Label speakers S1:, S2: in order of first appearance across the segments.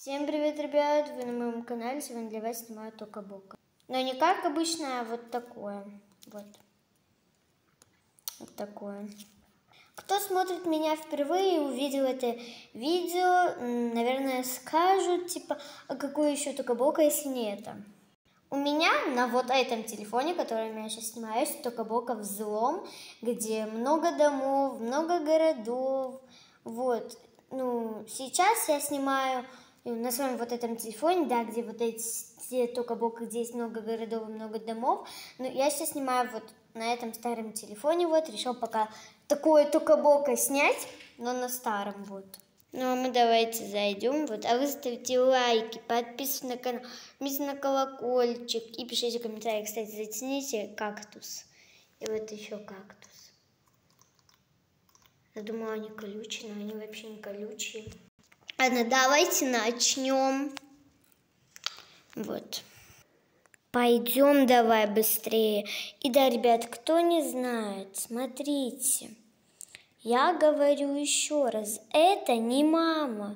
S1: Всем привет, ребят! Вы на моем канале, сегодня для вас снимаю Тока Бока. Но не как обычно, а вот такое. Вот такое. Кто смотрит меня впервые и увидел это видео, наверное, скажут, типа, а какое еще Тока Бока, если не это? У меня на вот этом телефоне, который я сейчас снимаю, есть Тока Бока Взлом, где много домов, много городов. Вот. Ну, сейчас я снимаю на своем вот этом телефоне, да, где вот эти Тока Бока, где есть много городов и много домов. Но я сейчас снимаю вот на этом старом телефоне, вот, решил пока такое Тока Бока снять, но на старом, вот. Ну, а мы давайте зайдем, вот, а вы ставьте лайки, подписывайтесь на канал, жмите на колокольчик и пишите комментарии. Кстати, зацените кактус, и вот еще кактус. Я думала, они колючие, но они вообще не колючие. Ладно, давайте начнем. Вот. Пойдем давай быстрее. И да, ребят, кто не знает, смотрите. Я говорю еще раз, это не мама.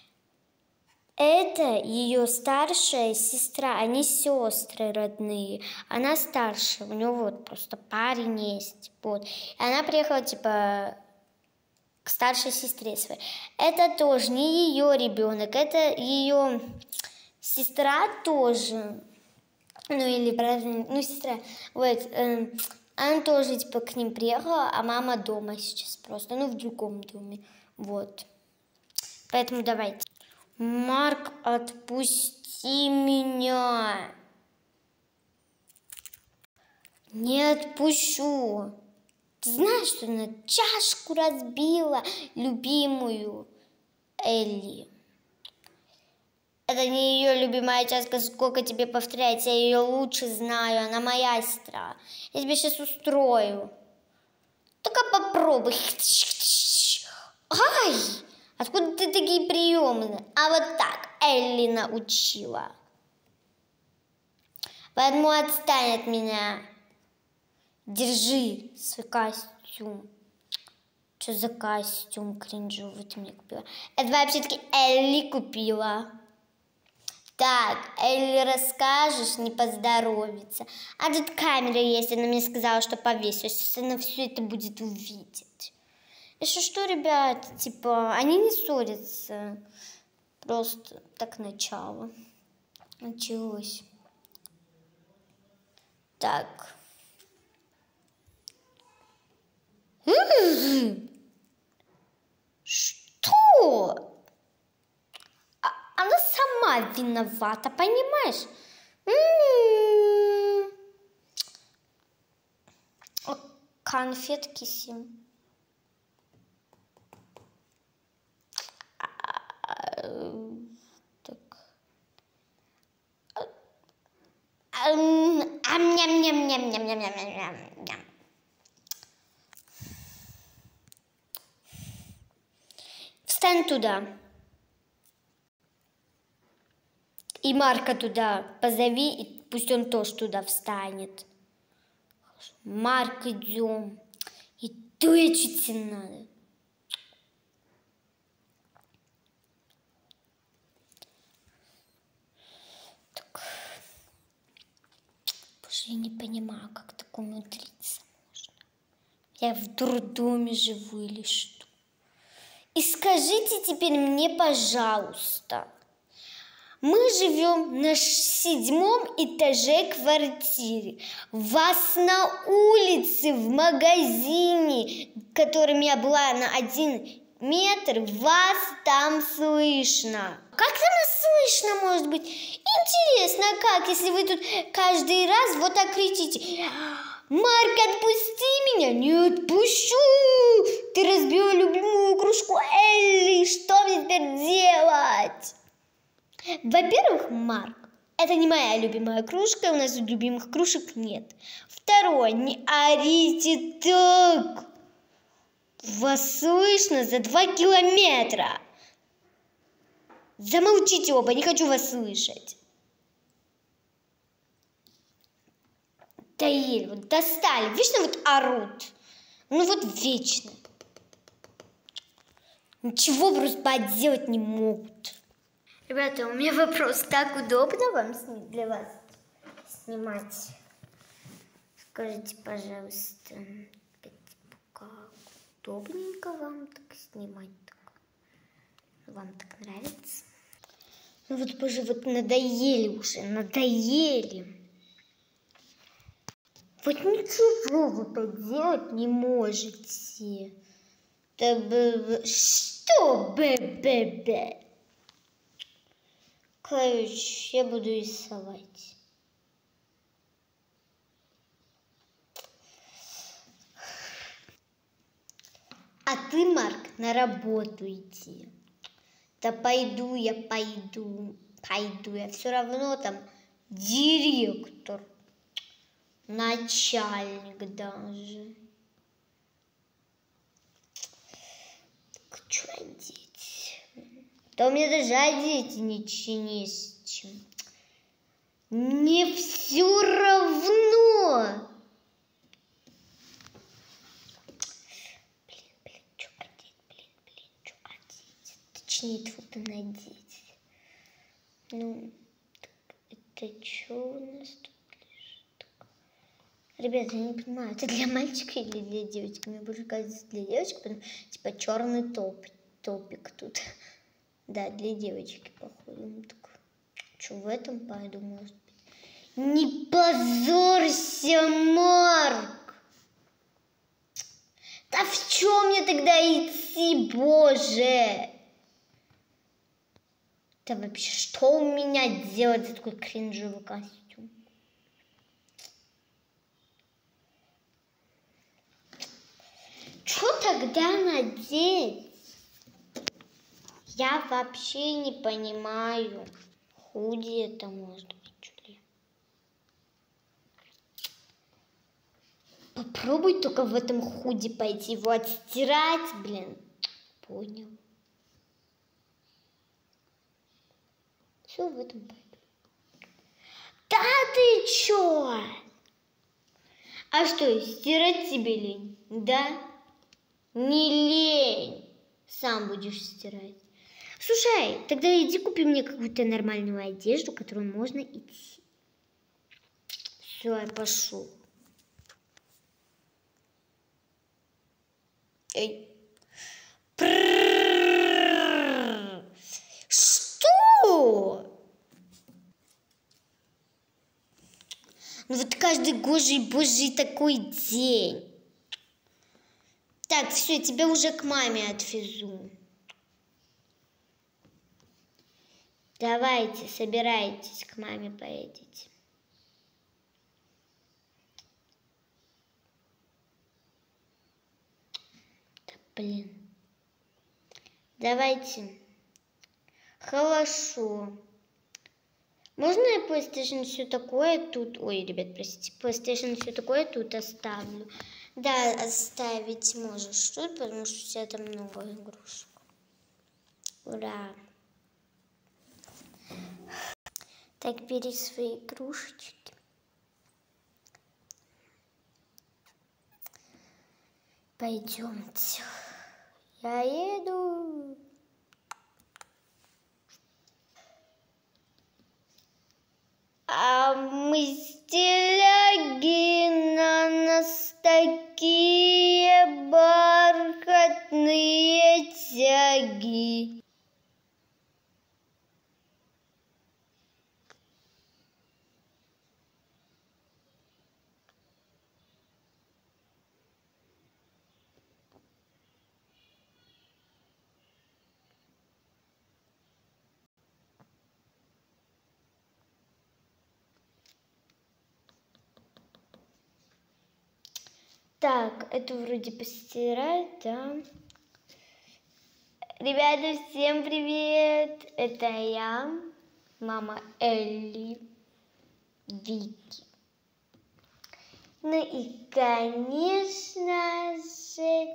S1: Это ее старшая сестра, они сестры родные. Она старше, у нее вот просто парень есть. Вот. И она приехала, типа, к старшей сестре своей. Это тоже не ее ребенок, это ее сестра тоже. Ну, или брат, ну, сестра. Вот. Она тоже, типа, к ним приехала, а мама дома сейчас просто, ну, в другом доме. Вот. Поэтому давайте. Марк, отпусти меня. Не отпущу. Ты знаешь, что она чашку разбила, любимую Элли? Это не ее любимая чашка, сколько тебе повторять, я ее лучше знаю, она моя сестра. Я тебе сейчас устрою. Только попробуй. Ай! Откуда ты такие приемы? А вот так Элли научила. Поэтому отстань от меня. Держи свой костюм. Что за костюм кринжовый ты мне купила? Это вообще-таки Элли купила. Так, Элли, расскажешь, не поздоровится. А тут камера есть, она мне сказала, что повесить. Сейчас она все это будет увидеть. Если что, ребят, типа, они не ссорятся. Просто так начало. Началось. Так. Что? Она сама виновата, понимаешь? Конфетки сим. Так. Ням-ням-ням-ням-ням-ням-ням-ням. Встань туда. И Марка туда позови, и пусть он тоже туда встанет. Марк, идем. И тычиться надо. Так. Боже, я не понимаю, как так умудриться можно. Я в дурдоме живу или что? И скажите теперь мне, пожалуйста. Мы живем на 7-м этаже квартиры. Вас на улице, в магазине, в котором я была на 1 метр, вас там слышно. Как там нас слышно, может быть? Интересно, как, если вы тут каждый раз вот так кричите: Марк, отпусти меня! Не отпущу! Ты разбила любимую кружку Элли, что мне теперь делать? Во-первых, Марк, это не моя любимая кружка, у нас любимых кружек нет. Второе, не орите так. Вас слышно за 2 километра. Замолчите оба, не хочу вас слышать. Да еле, вот достали, вечно вот орут. Ну вот вечно. Ничего просто поделать не могут. Ребята, у меня вопрос. Так удобно вам для вас снимать? Скажите, пожалуйста, как удобненько вам так снимать? Вам так нравится? Ну вот, боже, вот надоели уже, надоели. Вот ничего вы поделать не можете. Что? Б. Короче, я буду рисовать. А ты, Марк, на работу иди. Да пойду я. Я все равно там директор, начальник даже. Так что одеть? Да у меня даже одеть ничего не с чем. Мне все равно. Точнее, фото надеть. Ну, это что у нас тут лежит? Ребята, я не понимаю, это для мальчика или для девочки? Мне больше кажется, для девочки, потому типа черный топик тут. Да, для девочки, походу. Ну, так, что в этом пойду, может быть? Не позорься, Марк! Да в чем мне тогда идти, боже? Да вообще, что у меня делать за такой кринжевый костюм? Что тогда надеть? Я вообще не понимаю. Худи это может быть, что ли? Попробуй только в этом худи пойти его отстирать, блин. Понял. Все, в этом пойду. Да ты чё? А что, стирать тебе лень? Да? Не лень. Сам будешь стирать. Слушай, тогда иди купи мне какую-то нормальную одежду, которую можно идти. Все, я пошел. Эй. Что? Ну вот каждый божий такой день. Так, все, я тебя уже к маме отвезу. Давайте, собирайтесь, к маме поедете. Да, блин. Давайте. Хорошо. Можно я PlayStation все такое тут... Ой, ребят, простите. PlayStation все такое тут оставлю. Да, оставить можешь тут, потому что у тебя там много игрушек. Ура. Так, бери свои игрушечки. Пойдемте. Я еду. А мы стиляги, на нас такие бархатные тяги. Так, это вроде постирать, да? Ребята, всем привет! Это я, мама Элли, Вики. Ну и, конечно же,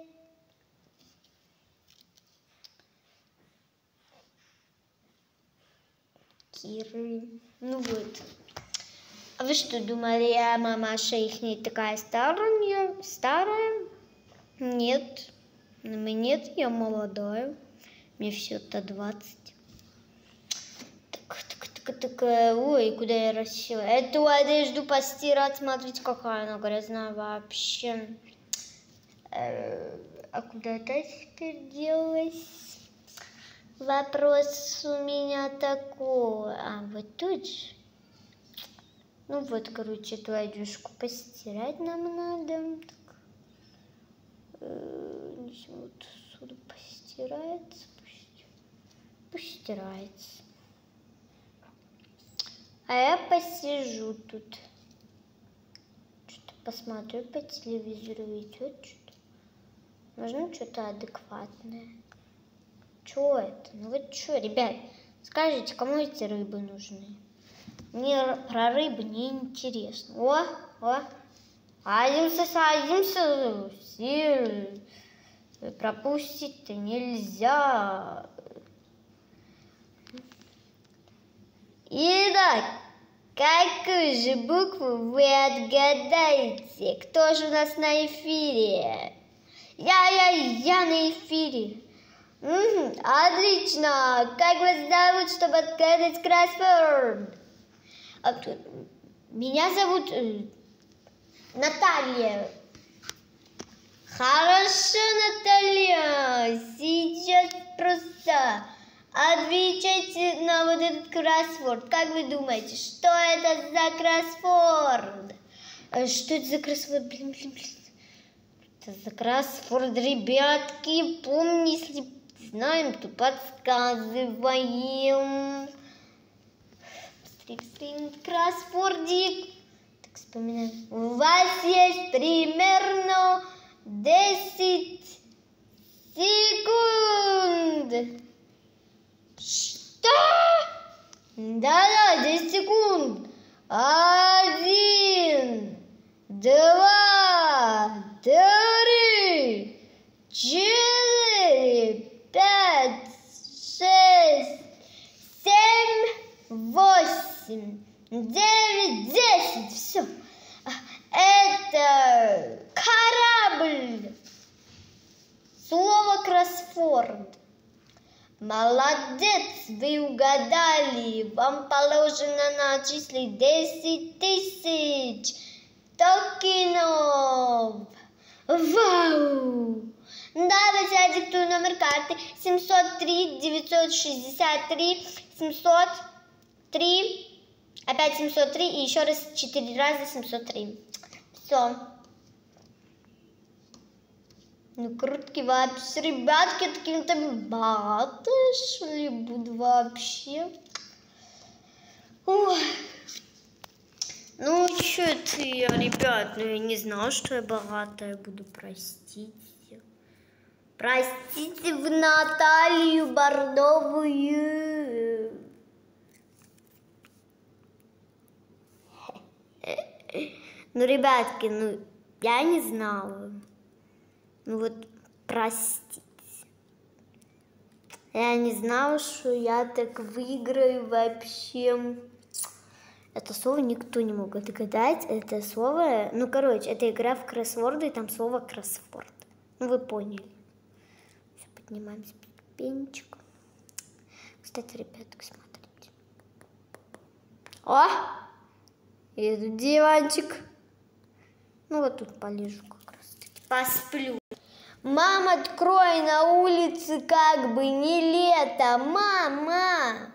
S1: Киры. Ну вот. А вы что думали, я мамаша их не такая старая? Старая? Нет. Нет, я молодая. Мне всего-то 20. такая, ой, куда я рассела. Эту одежду постирать, смотрите, какая она грязная вообще. А куда это теперь делась? Вопрос у меня такой. А, вот тут же. Ну вот, короче, эту одежку постирать нам надо. Так. Вот сюда постирается. Пусть стирается. А я посижу тут. Что-то посмотрю по телевизору, идет что-то. Можно что-то адекватное. Что это? Ну вот что, ребят, скажите, кому эти рыбы нужны? Мне про рыбы не интересно. О, садимся. Все. Пропустить-то нельзя. Итак, какую же букву вы отгадаете? Кто же у нас на эфире? Я на эфире. Отлично. Как вас зовут, чтобы отгадать кроссворд? Меня зовут Наталья. Хорошо, Наталья. Сейчас просто отвечайте на вот этот кроссворд. Как вы думаете, что это за кроссворд? Что это за кроссворд? Блин. Это за кроссворд, ребятки. Помните, если знаем, то подсказываем. Быстрее, кроссвордик. Так, вспоминаем. У вас есть примерно 10 секунд. Что? Да, 10 секунд. 1, 2, 3, 4, 5, 6, 7, 8, 9, 10. Все. Это корабль. Слово кроссворд. Молодец, вы угадали. Вам положено начислить 10 тысяч токенов. Вау! Давайте я диктую номер карты. 703 963 703. Опять 703 и еще раз 4 раза 703. Все. Ну, крутки вообще, ребятки, такими-то богатые, что ли, буду вообще. Ой. Ну, что-то я, ребят, я не знала, что я богатая буду, простите. Простите в Наталью Бордовую. Ну, ребятки, я не знала. Ну вот, простите. Я не знала, что я так выиграю вообще. Это слово никто не мог отгадать. Это слово... Ну, короче, это игра в кроссворды, и там слово кроссворд. Ну, вы поняли. Все, поднимаемся по ступенечку. Кстати, ребятки, смотрите. О! И тут диванчик. Ну, вот тут полежу как раз-таки. Посплю. Мама, открой, на улице как бы не лето. Мама!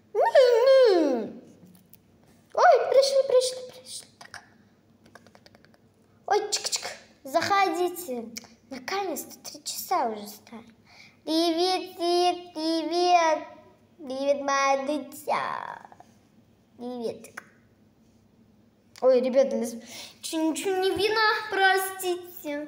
S1: Ой, пришли. Так. Ой, чик-чик, заходите. Наконец-то 3 часа уже стали. Привет, моя дитя. Приветик. Ой, ребята, ничего не видно, простите.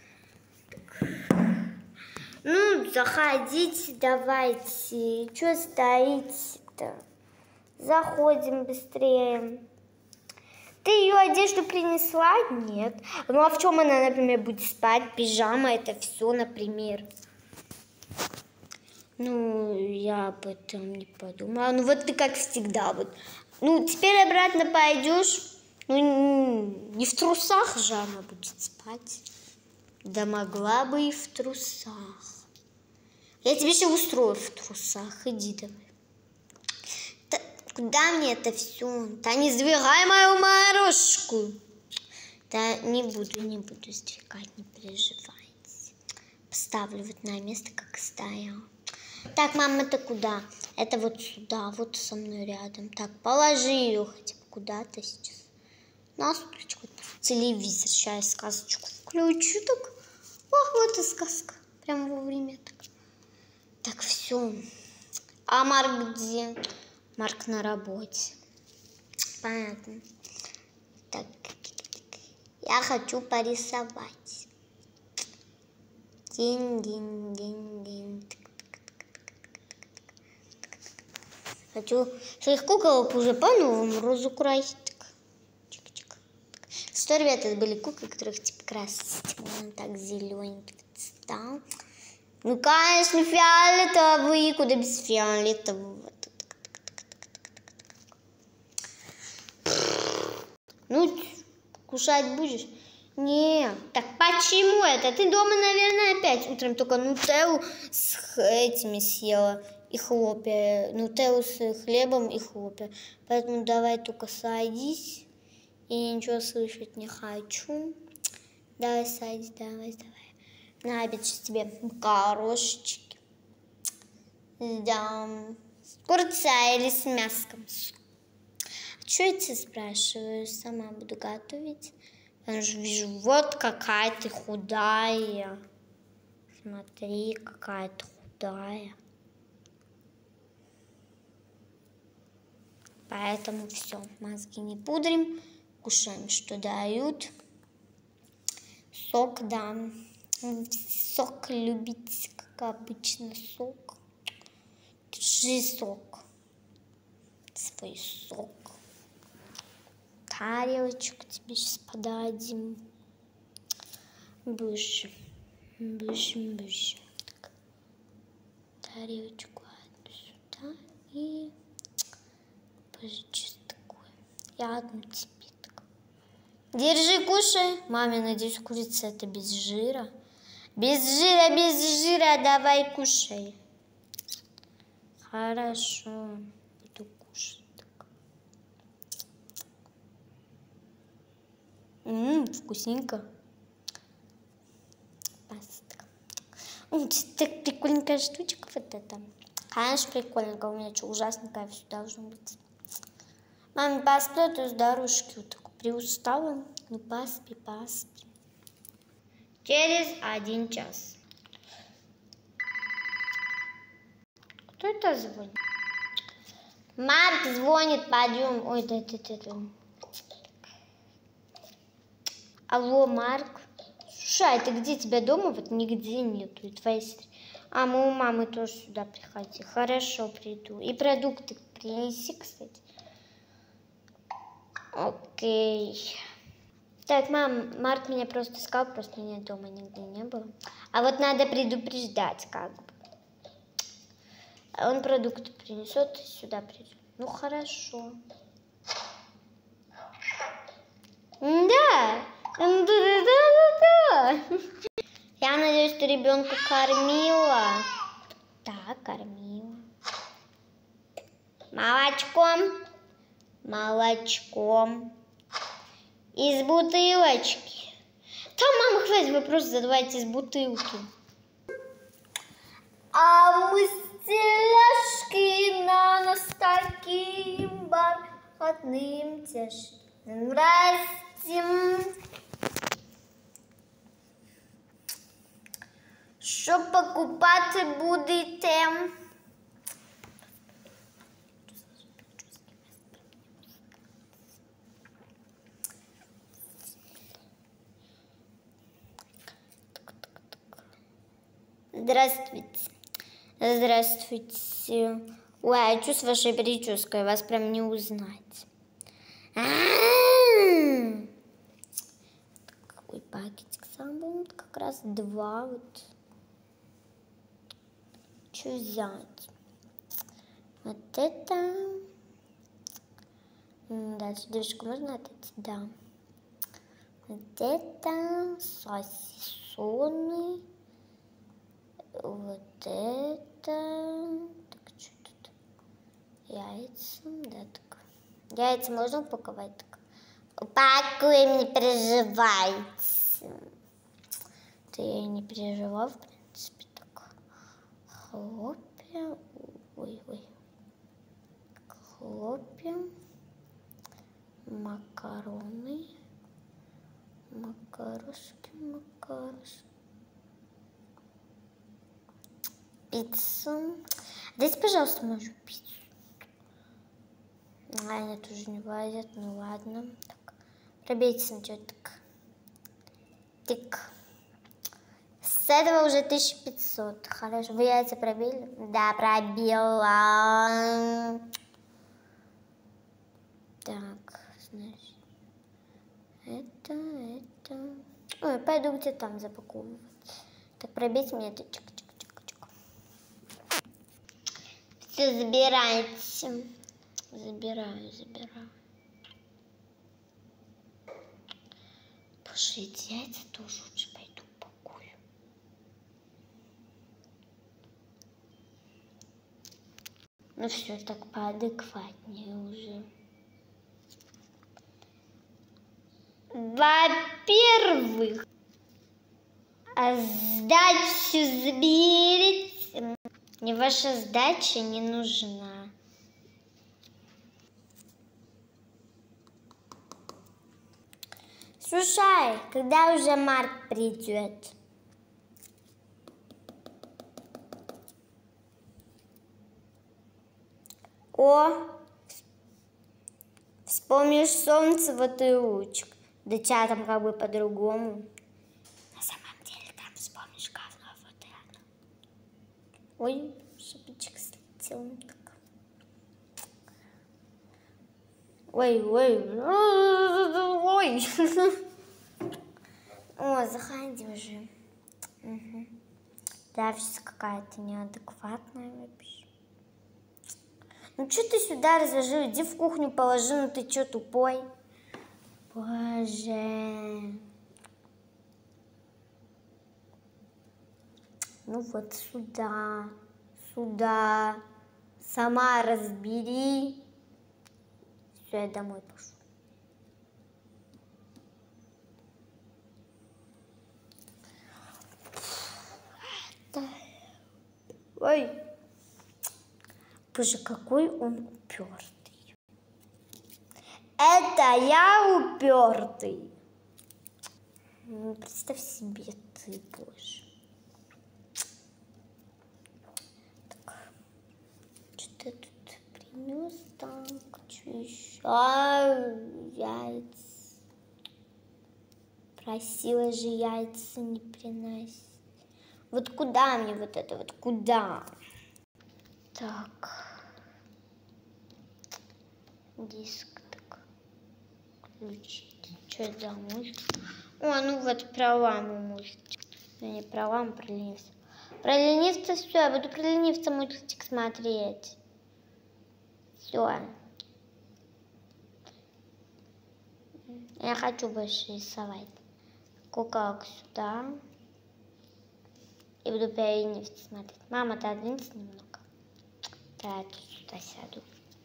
S1: Ну, заходите, давайте. Чего стоите-то? Заходим быстрее. Ты ее одежду принесла? Нет. Ну, а в чем она, например, будет спать? Пижама, это все, например. Ну, я об этом не подумала. Ну, вот ты как всегда. Вот. Ну, теперь обратно пойдешь. Ну, не в трусах же она будет спать. Да могла бы и в трусах. Я тебе все устрою в трусах. Иди давай. Куда мне это все? Да не сдвигай мою морожку. Да не буду сдвигать, не переживайте. Поставлю вот на место, как стоял. Так, мама, это куда? Это вот сюда, вот со мной рядом. Так, положи ее хотя бы куда-то сейчас. На стульчик, телевизор. Сейчас я сказочку включу. Так. Ох, вот и сказка. Прям вовремя так. Так, все. А Марк где? Марк на работе. Понятно. Так. Я хочу порисовать. День. Хочу своих куколок уже по-новому разукрасить. Чик-чик. Что, ребята, это были куклы, которых типа красить. Вон так зелененький стал. Ну, конечно, фиолетовый. Куда без фиолетового? Ну, кушать будешь? Не, так почему это? Ты дома, наверное, опять утром только нутеллу с этими съела и хлопья. Нутеллу с хлебом и хлопья. Поэтому давай только садись. И ничего слышать не хочу. Давай садись, давай. На обед сейчас тебе горошечки. Да. С курца или с мяском. Что я тебя спрашиваю? Сама буду готовить. Я же вижу, вот какая ты худая. Смотри, какая ты худая. Поэтому все, мозги не пудрим. Кушаем, что дают. Сок, да. Сок любите, как обычно, сок. Держи сок. Свой сок. Тарелочку тебе сейчас подадим. Будешь. Так. Тарелочку сюда и что такое. Я одну тебе так. Держи, кушай. Маме, надеюсь, курица это без жира. Без жира, давай кушай. Хорошо, буду кушать. Вкусненько. Паста. Так прикольненькая штучка вот эта. Конечно, прикольненькая. У меня что, ужасненькая все должно быть. Мама, поспи, а то с дорожки вот так приустала. Ну, поспи. Через 1 час. Кто это звонит? Марк звонит, пойдем. Ой, да. Алло, Марк. Слушай, ты где? Тебя дома? Вот нигде нету. И твоей сестры. А мы у мамы тоже сюда приходи. Хорошо, приду. И продукты принеси, кстати. Окей. Так, мам, Марк меня просто искал, просто меня дома нигде не было. А вот надо предупреждать, как бы. Он продукты принесет, сюда придет. Ну, хорошо. Да. Я надеюсь, ты ребенка кормила. Да, кормила. Молочком. Из бутылочки. Там, мама, хватит вопрос задавать из бутылки. А мы стеляшки на нас таким бархатным тяжелым растем. Що покупати будете? Здравствуйте. Ой, а что с вашей прической? Вас прям не узнать. Какой пакетик сам был? Как раз 2 вот. Что взять? Вот это. Да, сюдочку можно отдать? Да. Вот это сосисоны. Вот это. Так, что тут? Яйца, да, так. Яйца можно упаковать так? Упакуем, не переживайте. Да я и не переживала, в принципе, так. Хлопья, ой, хлопья, макароны, макарошки, пиццу. Дайте, пожалуйста, мою пиццу. А, нет, уже не влазит, ну ладно. Так, пробейте сначала, так. Тик. С этого уже 1500. Хорошо. Вы яйца пробили? Да, пробила. Так, значит. Это. Ой, пойду где там запаковывать. Так, пробейте мне это. Чик-чик-чик-чик. Все, забирайте. Забираю. Боже, эти яйца тоже лучше пойду упакую. Ну все, так поадекватнее уже. Во-первых, сдачу заберите. Мне ваша сдача не нужна. Слушай, когда уже Марк придет? О, вспомнишь солнце, вот и лучик. Да ча там как бы по-другому. На самом деле там вспомнишь говно, вот и оно. Ой, шипичек слетел. Ой. О, заходи уже. Угу. Да, сейчас какая-то неадекватная вообще. Ну что ты сюда разложил? Иди в кухню положи, ну ты что, тупой? Боже. Ну вот сюда. Сама разбери. Все, я домой пошел. Ой. Боже, какой он упертый. Это я упертый. Ну, представь себе ты, боже. Так, что ты тут принес? Так, что еще? Яйца. Просила же яйца не приносить. Вот куда мне вот это? Вот куда? Так. Диск так. Включить. Что это за мультик? О, ну вот про ламу мультик. Ну не про ламу, про ленивца. Про ленивца все, я буду про ленивца мультик смотреть. Все. Я хочу больше рисовать. Куколок сюда. И буду про ленивца смотреть. Мама, ты отдвинься немного. Да, я тут сюда сяду.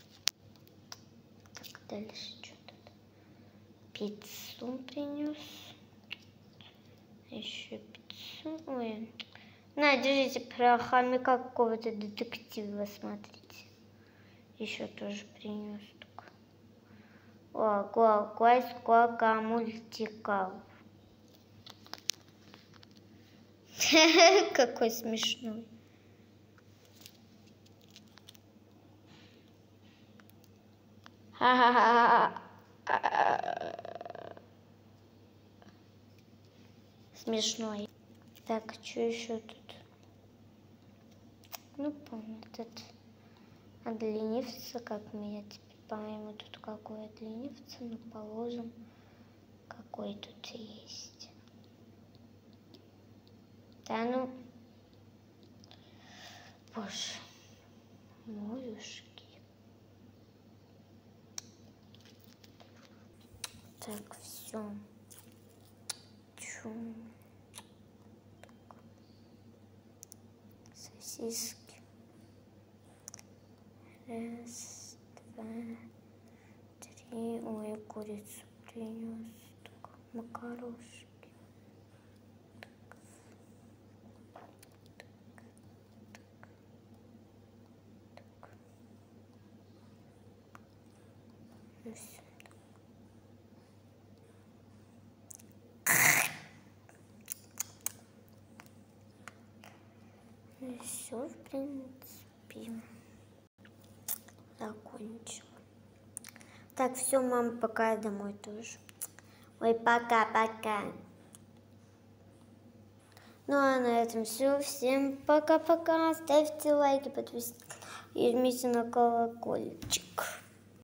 S1: Так, дальше что тут? Пиццу принес. Еще пиццу. Ой. На, держите, про хомяка какого-то детектива смотрите. Еще тоже принес. Ой, сколько мультиков. Какой смешной. Смешной. Так, что еще тут? Ну, помню, этот от ленивца, как я теперь пойму, тут какой от ленивца, ну, положим, какой тут есть. Да ну, боже, моюшки. Так, все. Сосиски. Раз. 3. Ой, курицу принес. Так, макарошки. Ну, все. Ну, все, в принципе, закончила. Так, все, мама, пока, я домой тоже. Ой, пока-пока. Ну, а на этом все. Всем пока-пока. Ставьте лайки, подписывайтесь и жмите на колокольчик.